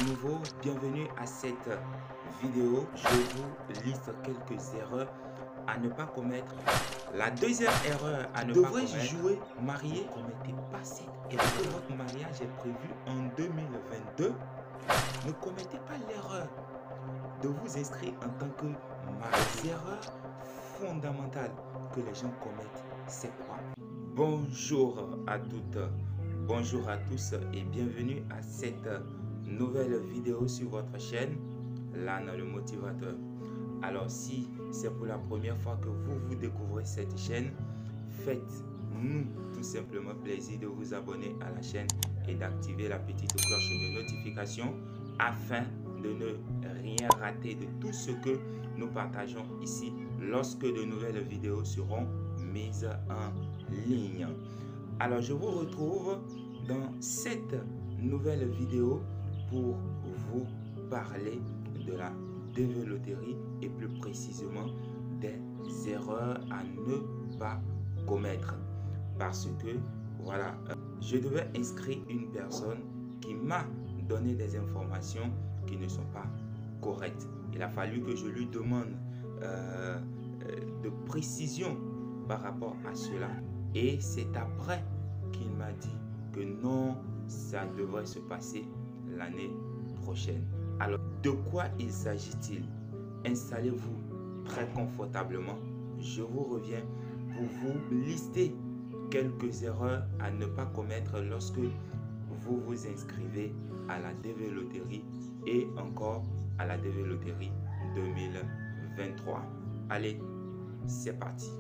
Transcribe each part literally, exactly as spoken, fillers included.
À nouveau, bienvenue à cette vidéo. Je vous liste quelques erreurs à ne pas commettre. La deuxième erreur à ne pas commettre, devrais-je jouer marié? Ne commettez pas cette erreur. Que votre mariage est prévu en deux mille vingt-deux. Ne commettez pas l'erreur de vous inscrire en tant que marié. Les erreurs fondamentales que les gens commettent, c'est quoi? Bonjour à toutes, bonjour à tous et bienvenue à cette nouvelle vidéo sur votre chaîne Lan le motivateur. Alors si c'est pour la première fois que vous vous découvrez cette chaîne, faites-nous tout simplement plaisir de vous abonner à la chaîne et d'activer la petite cloche de notification afin de ne rien rater de tout ce que nous partageons ici lorsque de nouvelles vidéos seront mises en ligne. Alors je vous retrouve dans cette nouvelle vidéo pour vous parler de la développerie et plus précisément des erreurs à ne pas commettre, parce que voilà, je devais inscrire une personne qui m'a donné des informations qui ne sont pas correctes. Il a fallu que je lui demande euh, de précision par rapport à cela, et c'est après qu'il m'a dit que non, ça devrait se passer l'année prochaine. Alors, de quoi il s'agit-il? Installez-vous très confortablement. Je vous reviens pour vous lister quelques erreurs à ne pas commettre lorsque vous vous inscrivez à la développerie et encore à la développerie deux mille vingt-trois. Allez, c'est parti.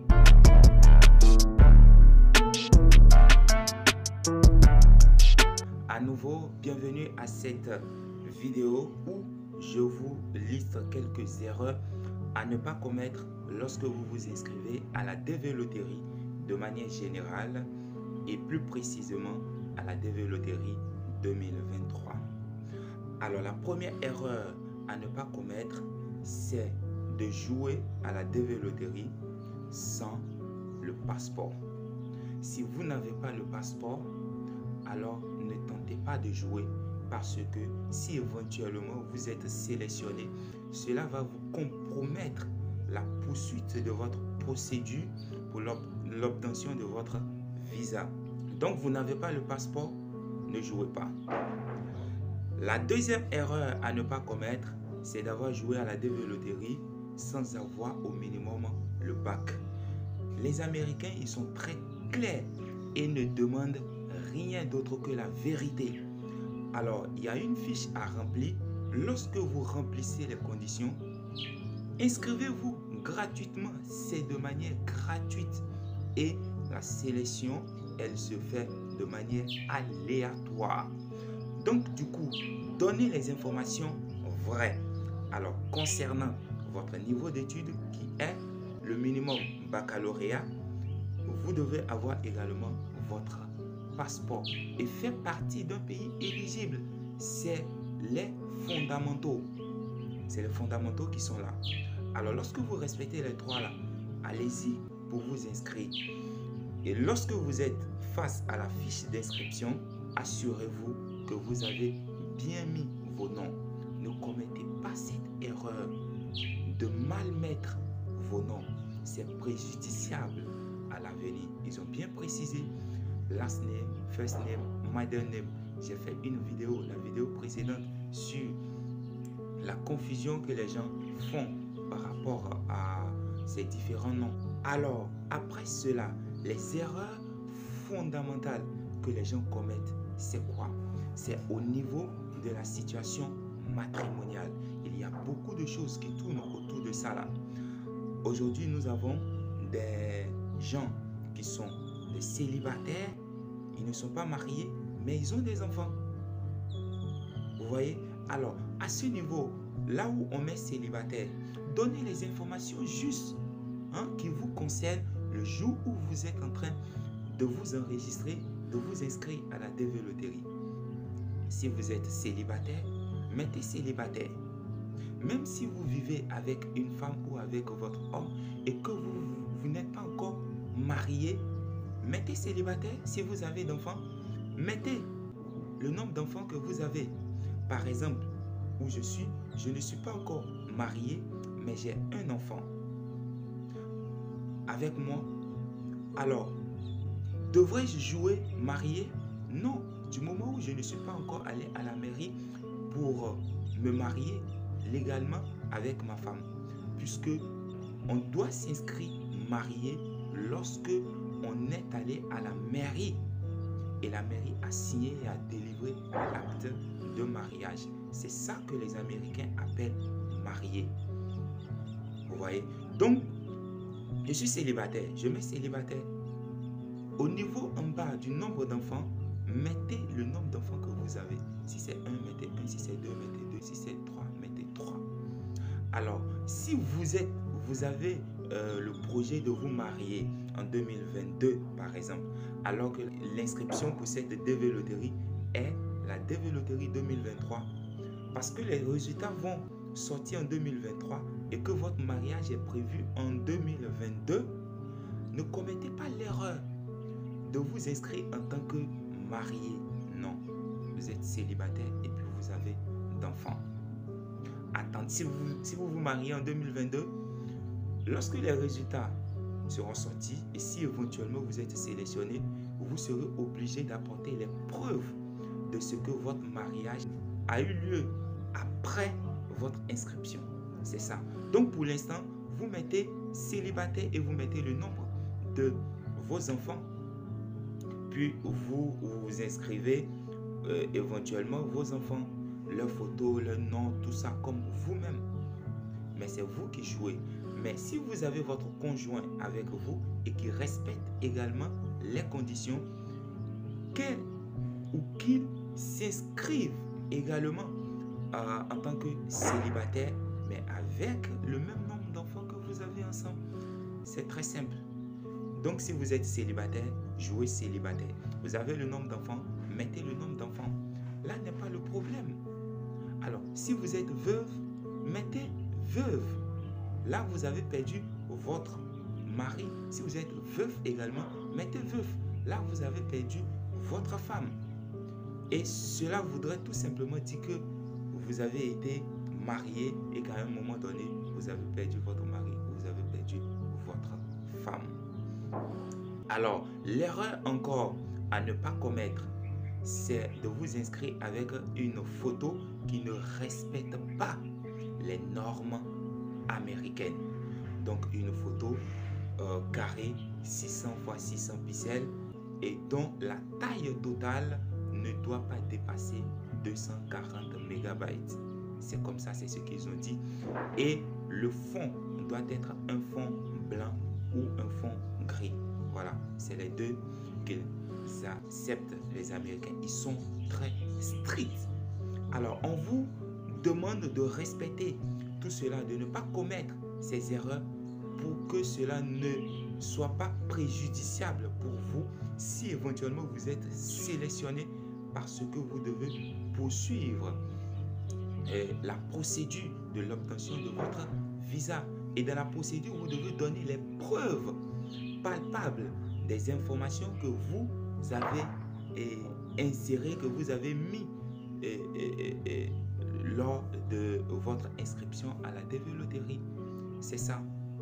À nouveau, bienvenue à cette vidéo où je vous liste quelques erreurs à ne pas commettre lorsque vous vous inscrivez à la développerie de manière générale et plus précisément à la développerie deux mille vingt-trois. Alors la première erreur à ne pas commettre, c'est de jouer à la développerie sans le passeport. Si vous n'avez pas le passeport, alors ne tentez pas de jouer, parce que si éventuellement vous êtes sélectionné, cela va vous compromettre la poursuite de votre procédure pour l'obtention de votre visa. Donc vous n'avez pas le passeport, ne jouez pas. La deuxième erreur à ne pas commettre, c'est d'avoir joué à la développerie sans avoir au minimum le bac. Les Américains, ils sont très clairs et ne demandent rien d'autre que la vérité. Alors, il y a une fiche à remplir. Lorsque vous remplissez les conditions, inscrivez-vous gratuitement. C'est de manière gratuite. Et la sélection, elle se fait de manière aléatoire. Donc, du coup, donnez les informations vraies. Alors, concernant votre niveau d'études qui est le minimum baccalauréat, vous devez avoir également votre passeport et faire partie d'un pays éligible. C'est les fondamentaux. C'est les fondamentaux qui sont là. Alors, lorsque vous respectez les trois là, allez-y pour vous inscrire. Et lorsque vous êtes face à la fiche d'inscription, assurez-vous que vous avez bien mis vos noms. Ne commettez pas cette erreur de mal mettre vos noms. C'est préjudiciable à l'avenir. Ils ont bien précisé last name, first name, middle name. J'ai fait une vidéo, la vidéo précédente, sur la confusion que les gens font par rapport à ces différents noms. Alors, après cela, les erreurs fondamentales que les gens commettent, c'est quoi? C'est au niveau de la situation matrimoniale. Il y a beaucoup de choses qui tournent autour de ça là. Aujourd'hui, nous avons des gens qui sont des célibataires. Ils ne sont pas mariés, mais ils ont des enfants. Vous voyez? Alors, à ce niveau, là où on met célibataire, donnez les informations justes hein, qui vous concernent le jour où vous êtes en train de vous enregistrer, de vous inscrire à la développerie. Si vous êtes célibataire, mettez célibataire. Même si vous vivez avec une femme ou avec votre homme et que vous, vous n'êtes pas encore marié, mettez célibataire. Si vous avez d'enfants, mettez le nombre d'enfants que vous avez. par exemple, où je suis, je ne suis pas encore marié, mais j'ai un enfant avec moi. Alors, devrais-je jouer marié? Non. Du moment où je ne suis pas encore allé à la mairie pour me marier légalement avec ma femme, puisque on doit s'inscrire marié lorsque on est allé à la mairie et la mairie a signé et a délivré l'acte de mariage. C'est ça que les Américains appellent marié. Vous voyez? Donc, je suis célibataire. Je mets célibataire. Au niveau en bas du nombre d'enfants, mettez le nombre d'enfants que vous avez. Si c'est un, mettez un. Si c'est deux, mettez deux. Si c'est trois, mettez trois. Alors, si vous êtes, vous avez euh, le projet de vous marier en deux mille vingt-deux, par exemple, alors que l'inscription pour cette D V Loterie est la D V Loterie deux mille vingt-trois, parce que les résultats vont sortir en deux mille vingt-trois et que votre mariage est prévu en deux mille vingt-deux, ne commettez pas l'erreur de vous inscrire en tant que marié. Non, vous êtes célibataire et puis vous avez d'enfants. Attendez, si vous, si vous vous mariez en deux mille vingt-deux, lorsque les résultats seront sortis et si éventuellement vous êtes sélectionné, vous serez obligé d'apporter les preuves de ce que votre mariage a eu lieu après votre inscription. C'est ça. Donc pour l'instant, vous mettez célibataire et vous mettez le nombre de vos enfants. Puis vous vous inscrivez euh, éventuellement vos enfants, leurs photos, leur nom, tout ça comme vous-même. Mais c'est vous qui jouez. Mais si vous avez votre conjoint avec vous et qui respecte également les conditions, qu'elle ou qu'il s'inscrive également euh, en tant que célibataire, mais avec le même nombre d'enfants que vous avez ensemble. C'est très simple. Donc si vous êtes célibataire, jouez célibataire. Vous avez le nombre d'enfants, mettez le nombre d'enfants. Là n'est pas le problème. Alors, si vous êtes veuve, mettez veuve. Là, vous avez perdu votre mari. Si vous êtes veuf également, mettez veuf. Là, vous avez perdu votre femme. Et cela voudrait tout simplement dire que vous avez été marié et qu'à un moment donné, vous avez perdu votre mari, vous avez perdu votre femme. Alors, l'erreur encore à ne pas commettre, c'est de vous inscrire avec une photo qui ne respecte pas les normes américaines. Donc, une photo euh, carrée six cents par six cents pixels et dont la taille totale ne doit pas dépasser deux cent quarante mégabytes. C'est comme ça, c'est ce qu'ils ont dit. Et le fond doit être un fond blanc ou un fond gris. Voilà, c'est les deux qu'ils acceptent, les Américains. Ils sont très stricts. Alors, on vous demande de respecter tout cela, de ne pas commettre ces erreurs pour que cela ne soit pas préjudiciable pour vous si éventuellement vous êtes sélectionné, parce que vous devez poursuivre euh, la procédure de l'obtention de votre visa. Et dans la procédure, vous devez donner les preuves palpables des informations que vous avez euh, insérées, que vous avez mis euh, euh, euh, lors de votre inscription à la D V Loterie. C'est ça.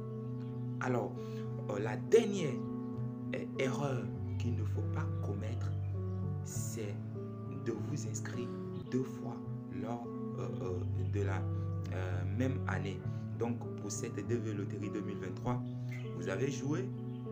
Alors, euh, la dernière euh, erreur qu'il ne faut pas commettre, c'est de vous inscrire deux fois lors euh, euh, de la euh, même année. Donc, pour cette D V Loterie deux mille vingt-trois, vous avez joué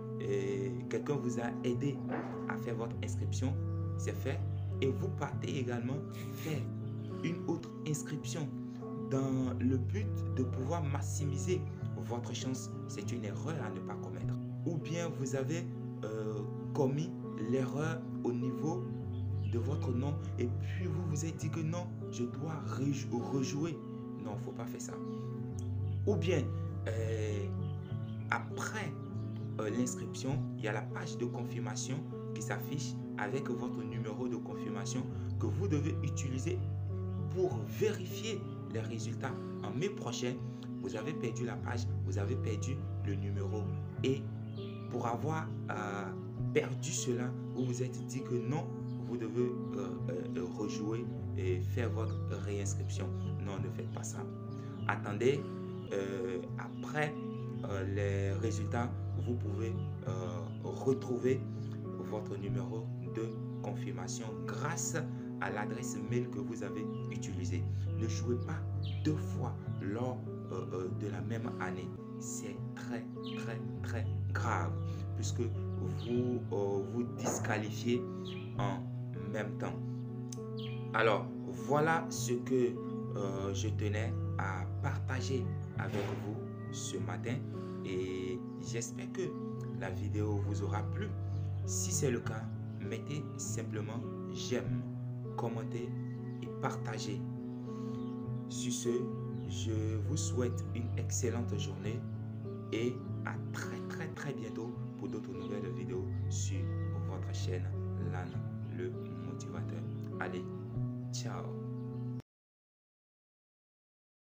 et quelqu'un vous a aidé à faire votre inscription, c'est fait. Et vous partez également faire une autre inscription dans le but de pouvoir maximiser votre chance. C'est une erreur à ne pas commettre. Ou bien vous avez euh, commis l'erreur au niveau de votre nom et puis vous vous êtes dit que non, je dois rejouer. Non, il ne faut pas faire ça. Ou bien, euh, après euh, l'inscription, il y a la page de confirmation qui s'affiche avec votre numéro de confirmation que vous devez utiliser pour vérifier les résultats. En mai prochain, vous avez perdu la page, vous avez perdu le numéro. Et pour avoir euh, perdu cela, vous vous êtes dit que non, vous devez euh, euh, rejouer et faire votre réinscription. Non, ne faites pas ça. Attendez, euh, après euh, les résultats, vous pouvez euh, retrouver votre numéro de confirmation grâce à l'adresse mail que vous avez utilisée. Ne jouez pas deux fois lors euh, euh, de la même année. C'est très, très, très grave puisque vous euh, vous disqualifiez en même temps. Alors, voilà ce que euh, je tenais à partager avec vous ce matin et j'espère que la vidéo vous aura plu. Si c'est le cas, mettez simplement j'aime, commentez et partagez. Sur ce, je vous souhaite une excellente journée et à très très très bientôt pour d'autres nouvelles vidéos sur votre chaîne Lan le motivateur. Allez, ciao.